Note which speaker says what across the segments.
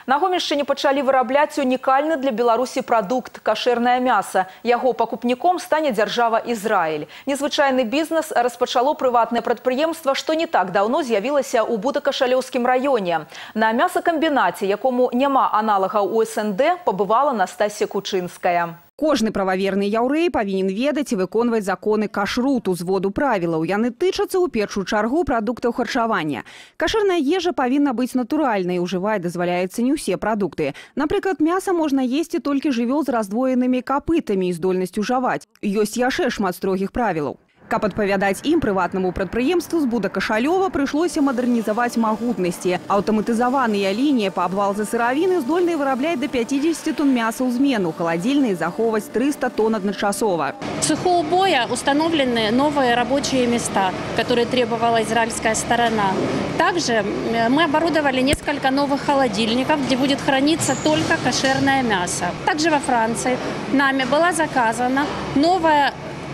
Speaker 1: На Гомельшчыне пачалі вырабляць унікальны для Беларусі прадукт – кашэрнае мяса. Яго пакупніком стане дзяржава Ізраіль. Незвычайны бізнес распачало прыватнае прадпрыемства, што не так даўно з'явілася ў Будакашалёўскім раёне. На мясакамбінаце, якому няма аналагаў у СНД, пабывала Настасья Кучынская.
Speaker 2: Кожны прававерны яўрэй павінен ведаць і выконваць законы кашруту, зводу правілаў. Яны тычацца ў першую чаргу прадуктаў харчавання. Кашэрная ежа павінна быць натуральнай, ужываць дазваляецца не ўсе прадукты. Напрыклад, мяса можна есці толькі жывёл з раздвоенымі капытамі і здольнасцю жаваць. Ёсць яшчэ шмат строгіх правілаў. Каб адпавядаць ім, прыватнаму прадпрыемству з Будакашалёва прыйшлося мадэрнізаваць магутнасці. Аўтаматызаваныя лініі па абвалзе сыравіны здольныя вырабляць до 50 тонн мяса ў змену, халадзільныя захоўваць 300 тонн адначасова.
Speaker 3: В цеху убоя установлены новые рабочие места, которые требовала израильская сторона. Также мы оборудовали несколько новых холодильников, где будет храниться только кошерное мясо. Также во Франции нами была заказана новая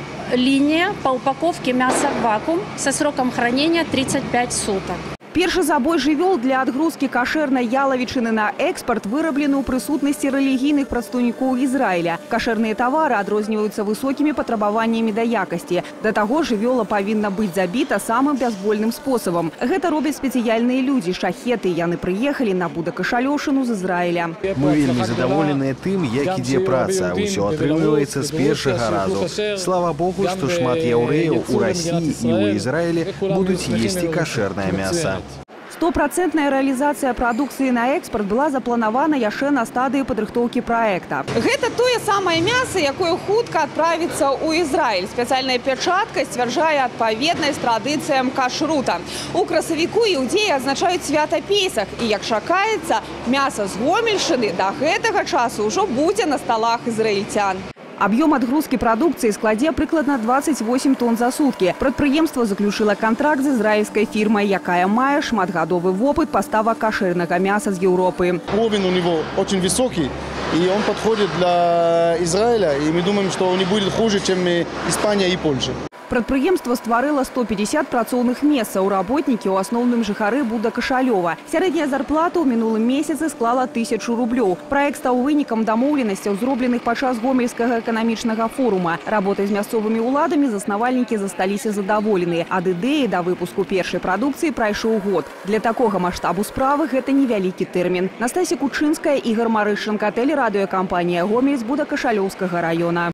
Speaker 3: линия по упаковке мяса в вакуум со сроком хранения 35 суток.
Speaker 2: Першы забой жывёл для адгрузкі кашэрнай ялавічыны на экспорт выраблены ў прысутнасці рэлігійных прадстаўнікоў Ізраіля. Кашэрныя тавары адрозніваюцца высокімі патрабаваннямі да якасці. Да таго, жывёла павінна быць забіта самым бязбольным спосабам. Гэта робяць спецыяльныя людзі, шахеты. Яны прыехалі на Будакашалёўшчыну з Ізраіля.
Speaker 4: Мы вельмі задаволеныя тым, як ідзе праца. Усё атрымліваецца з першага разу. Слава Богу, што шмат яўрэяў у Расіі і ў Ізраілі будуць есці кашэрнае мяса.
Speaker 2: 100% рэалізацыя прадукцыі на экспорт была запланавана яшчэ на стадыі падрыхтоўкі праекта.
Speaker 5: Гэта тое самае мяса, якое хутка адправіцца ў Ізраіль. Спецыяльная пячатка сцвярджае адпаведнасць традыцыям кашрута. У красавіку іўдеі адзначаюць свята Песах. І, як чакаецца, мяса з Гомельшчыны да гэтага часу ўжо будзе на сталах ізраільцян.
Speaker 2: Аб'ём адгрузкі прадукцыі складзе прыкладна 28 тонн за суткі. Прадпрыемства заключыла кантракт з ізраільскай фірмай, якая мае шматгадовы вопыт паставак кашэрнага мяса з Еўропы.
Speaker 6: Уровень у него очень высокий, и он подходит для Израиля, и мы думаем, что он не будет хуже, чем Испания и Польша.
Speaker 2: Прадпрыемства стварыла 150 працоўных месцаў. Работнікі ў асноўным жыхары Будакашалёва. Сярэдняя зарплата ў мінулым месяцы склала 1000 рублёў. Праект стаў вынікам дамоўленасцяў, зробленых падчас гомельскага эканамічнага форума. Работай з мясцовымі ўладамі заснавальнікі засталіся задаволеныя. Ад ідэі да выпуску першай прадукцыі прайшоў год. Для такога маштабу справы гэта невялікі тэрмін. Настасья Кучынская, Ігор Марышченка, тэлерадыёкампанія «Гомель» з Будакашалёўскага раёна.